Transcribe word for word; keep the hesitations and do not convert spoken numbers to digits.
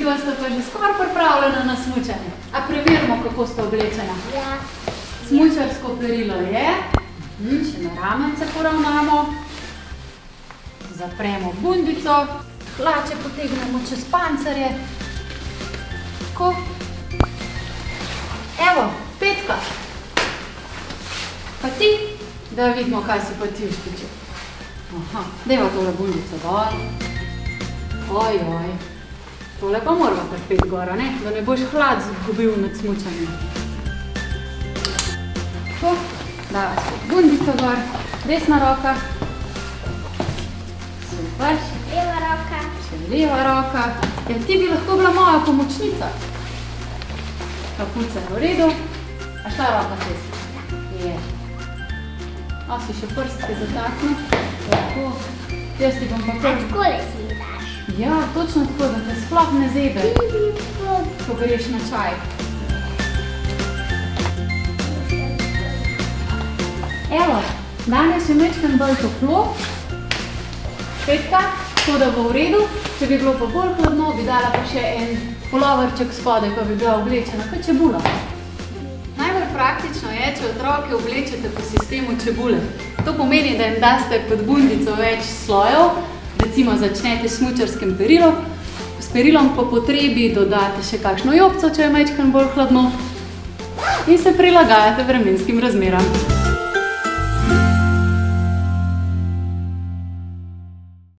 Midva sta pa že skoraj pripravljena na smučanje. A preverimo, kako sta oblečena. Ja. Smučarsko perilo je. Še na ramence poravnamo. Zapremo bundico. Hlače potegnemo čez pancerje. Tako. Evo, Petka. Pa ti, da vidimo, kaj si pa ti ušpičil. Aha, dajva tole bundico dol. Ojoj. Tole pa moramo trpeti gora, ne? Da ne boš hlad zgubil nad smučanjem. Tako, dava spet bundico gor. Desna roka. Super. Leva roka. Še leva roka. Ja, ti bi lahko bila moja pomočnica. Kapuca je v redu. A šla roka čez? Je. A si še prstke zataknil? Tako. Jaz ti bom pa kar... A takole si mi daš. Ja, točno tako, da te sploh ne zebe, ko greš na čaj. Evo, danes je majčkeno bolj toplo. Petka, tako da bo v redu. Če bi bilo pa bolj hladno, bi dala pa še en poloverček spodaj, pa bi bila oblečena kot čebula. Najbolj praktično je, če otroke oblečete po sistemu čebule. To pomeni, da jim daste pod bundico več slojev, recimo začnete s smučarskim perilom, s perilom po potrebi dodate še kakšno jopco, če je majčkeno bolj hladno in se prilagajate vremenskim razmeram.